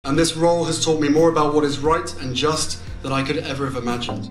And this role has taught me more about what is right and just than I could ever have imagined.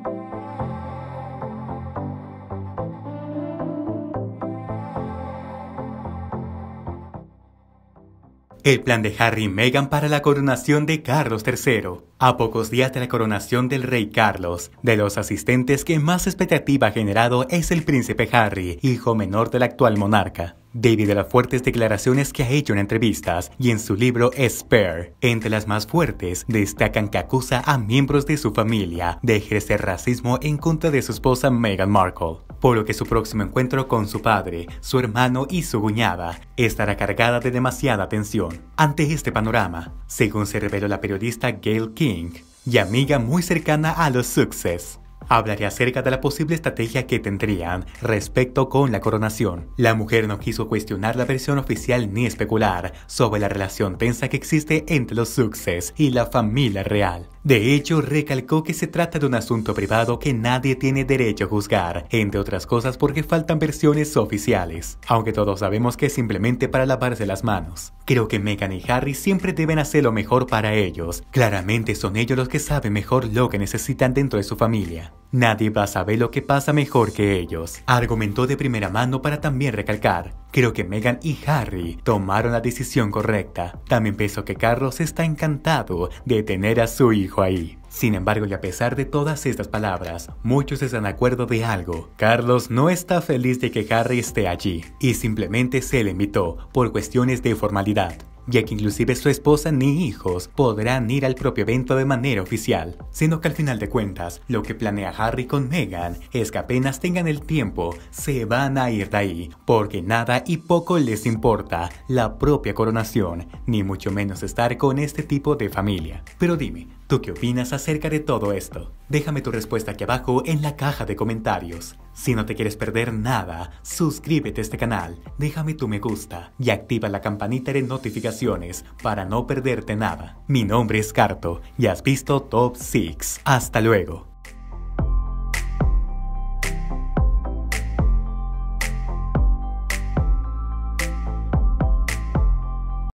El plan de Harry y Meghan para la coronación de Carlos III. A pocos días de la coronación del rey Carlos, de los asistentes que más expectativa ha generado es el príncipe Harry, hijo menor del actual monarca. Debido a las fuertes declaraciones que ha hecho en entrevistas y en su libro Spare, entre las más fuertes destacan que acusa a miembros de su familia de ejercer racismo en contra de su esposa Meghan Markle, por lo que su próximo encuentro con su padre, su hermano y su cuñada estará cargada de demasiada tensión. Ante este panorama, según se reveló la periodista Gayle King, y amiga muy cercana a los Sussex, hablaré acerca de la posible estrategia que tendrían respecto con la coronación. La mujer no quiso cuestionar la versión oficial ni especular sobre la relación tensa que existe entre los Sussex y la familia real. De hecho, recalcó que se trata de un asunto privado que nadie tiene derecho a juzgar, entre otras cosas porque faltan versiones oficiales, aunque todos sabemos que es simplemente para lavarse las manos. Creo que Meghan y Harry siempre deben hacer lo mejor para ellos. Claramente son ellos los que saben mejor lo que necesitan dentro de su familia. Nadie va a saber lo que pasa mejor que ellos, argumentó de primera mano para también recalcar. Creo que Meghan y Harry tomaron la decisión correcta. También pienso que Carlos está encantado de tener a su hijo ahí. Sin embargo, y a pesar de todas estas palabras, muchos están de acuerdo de algo. Carlos no está feliz de que Harry esté allí, y simplemente se le invitó por cuestiones de formalidad, ya que inclusive su esposa ni hijos podrán ir al propio evento de manera oficial, sino que al final de cuentas, lo que planea Harry con Meghan es que apenas tengan el tiempo, se van a ir de ahí, porque nada y poco les importa la propia coronación, ni mucho menos estar con este tipo de familia. Pero dime, ¿tú qué opinas acerca de todo esto? Déjame tu respuesta aquí abajo en la caja de comentarios. Si no te quieres perder nada, suscríbete a este canal, déjame tu me gusta y activa la campanita de notificaciones para no perderte nada. Mi nombre es Carto y has visto Top 6. Hasta luego.